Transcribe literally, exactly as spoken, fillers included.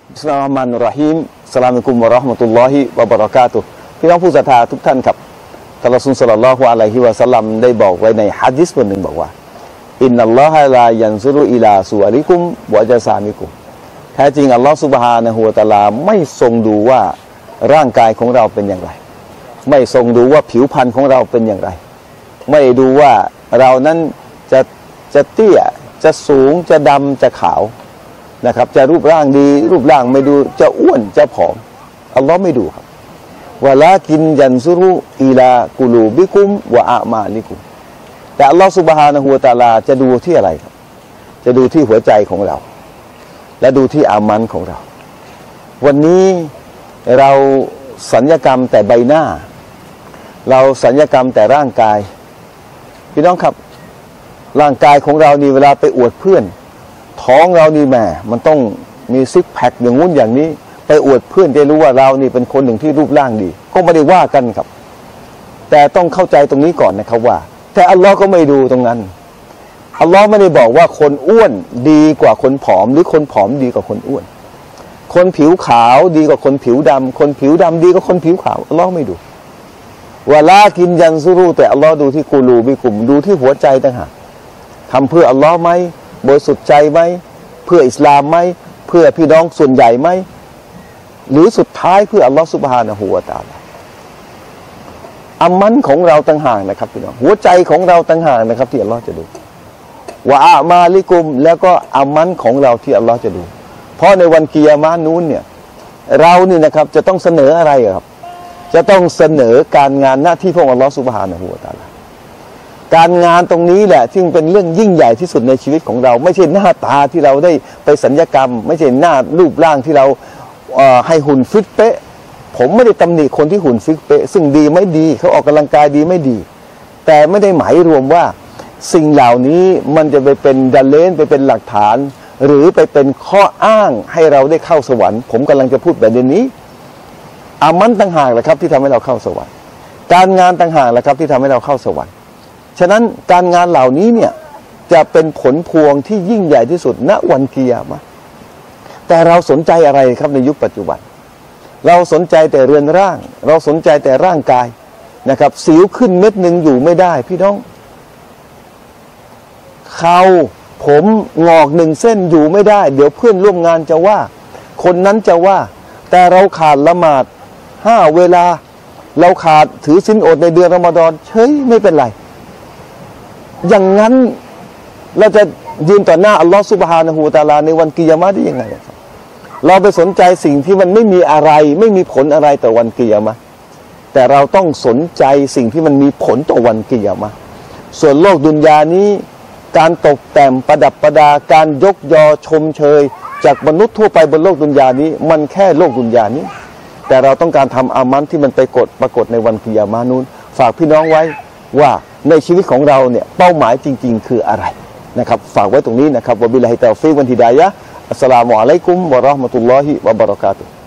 บิสมิลลาฮิรเราะห์มานิรเราะฮีมอัสสลามุอะลัยกุมวะเราะห์มะตุลลอฮิวะบะเราะกาตุฮ์พี่น้องผู้ศรัทธาทุกท่านครับท่านรอซูลศ็อลลัลลอฮุอะลัยฮิวะซัลลัมได้บอกไว้ในหะดีษบทหนึ่งบอกว่าอินนัลลอฮะลายันซุรุอิลาซุวะริกุมวะญะซามิกุมแท้จริงอัลลอฮฺซุบฮานะฮูวะตะอาลาไม่ทรงดูว่าร่างกายของเราเป็นอย่างไรไม่ทรงดูว่าผิวพรรณของเราเป็นอย่างไรไม่ดูว่าเรานั้นจะจะเตี้ยจะสูงจะดำจะขาวนะครับจะรูปร่างดีรูปร่างไม่ดูจะอ้วนจะผอมอัลลอฮ์ไม่ดูครับวะลากินยันซุรุอิลากุลูบิกุมวะอามาลิกุมแต่อัลลอฮ์ซุบฮานะฮูวะตะอาลาจะดูที่อะไรครับจะดูที่หัวใจของเราและดูที่อามันของเราวันนี้เราสัญญกรรมแต่ใบหน้าเราสัญญกรรมแต่ร่างกายพี่น้องครับร่างกายของเรานี่เวลาไปอวดเพื่อนท้องเรานี่แหมมันต้องมีซิกแพคอย่างงู้นอย่างนี้ไปอวดเพื่อนจะรู้ว่าเรานี่เป็นคนหนึ่งที่รูปร่างดีก็ไม่ได้ว่ากันครับแต่ต้องเข้าใจตรงนี้ก่อนนะครับว่าแต่อัลลอฮ์ก็ไม่ดูตรงนั้นอัลลอฮ์ไม่ได้บอกว่าคนอ้วนดีกว่าคนผอมหรือคนผอมดีกว่าคนอ้วนคนผิวขาวดีกว่าคนผิวดำคนผิวดำดีกว่าคนผิวขาวอัลลอฮ์ไม่ดูวะลากินยันซุรุแต่อัลลอฮ์ดูที่กูลูบิกุมดูที่หัวใจต่างหากทำเพื่ออัลลอฮ์ไหมบริสุทธิ์ใจไหมเพื่ออิสลามไหมเพื่อพี่น้องส่วนใหญ่ไหมหรือสุดท้ายเพื่ออัลลอฮ์ซุบฮานะฮูวะตะอาลาอามันของเราต่างหากนะครับพี่น้องหัวใจของเราต่างหากนะครับที่อัลลอฮ์จะดูวะอามาลิกุมแล้วก็อามันของเราที่อัลลอฮ์จะดูเพราะในวันกิยามะห์นู้นเนี่ยเรานี่นะครับจะต้องเสนออะไรครับจะต้องเสนอการงานหน้าที่ของอัลลอฮ์ซุบฮานะฮูวะตะอาลาการงานตรงนี้แหละที่เป็นเรื่องยิ่งใหญ่ที่สุดในชีวิตของเราไม่ใช่หน้าตาที่เราได้ไปสัญญกรรมไม่ใช่หน้ารูปร่างที่เราเอ่อให้หุ่นฟิตเป๊ะผมไม่ได้ตำหนิคนที่หุ่นฟิตเป๊ะซึ่งดีไม่ดีเขาออกกำลังกายดีไม่ดีแต่ไม่ได้หมายรวมว่าสิ่งเหล่านี้มันจะไปเป็นดัลเลนไปเป็นหลักฐานหรือไปเป็นข้ออ้างให้เราได้เข้าสวรรค์ผมกำลังจะพูดแบบนี้อามันต่างหากแหละครับที่ทำให้เราเข้าสวรรค์การงานต่างหากแหละครับที่ทำให้เราเข้าสวรรค์ฉะนั้นการงานเหล่านี้เนี่ยจะเป็นผลพวงที่ยิ่งใหญ่ที่สุดณวันกิยามะห์แต่เราสนใจอะไรครับในยุคปัจจุบันเราสนใจแต่เรือนร่างเราสนใจแต่ร่างกายนะครับสิวขึ้นเม็ดหนึ่งอยู่ไม่ได้พี่น้องเขาผมงอกหนึ่งเส้นอยู่ไม่ได้เดี๋ยวเพื่อนร่วมงานจะว่าคนนั้นจะว่าแต่เราขาดละหมาดห้าเวลาเราขาดถือศีลอดในเดือนรอมฎอนเฉยไม่เป็นไรอย่างนั้นเราจะยืนต่อหน้าอัลลอฮฺซุบฮานะฮูวะตะอาลาในวันกิยามะห์ได้ยังไงครับเราไปสนใจสิ่งที่มันไม่มีอะไรไม่มีผลอะไรต่อวันกิยามะห์แต่เราต้องสนใจสิ่งที่มันมีผลต่อวันกิยามะห์ส่วนโลกดุนยานี้การตกแต่งประดับประดาการยกยอชมเชยจากมนุษย์ทั่วไปบนโลกดุนยานี้มันแค่โลกดุนยานี้แต่เราต้องการทำอามันที่มันไปกดปรากฏในวันกิยามะห์นู้นฝากพี่น้องไว้ว่าในชีวิตของเราเนี่ยเป้าหมายจริงๆคืออะไรนะครับฝากไว้ตรงนี้นะครับวะบิลลาฮิตอฟิกวันฮิดายะฮ์อัสสลามุอะลัยกุมวะเราะห์มะตุลลอฮิวะบะเราะกาตุฮ์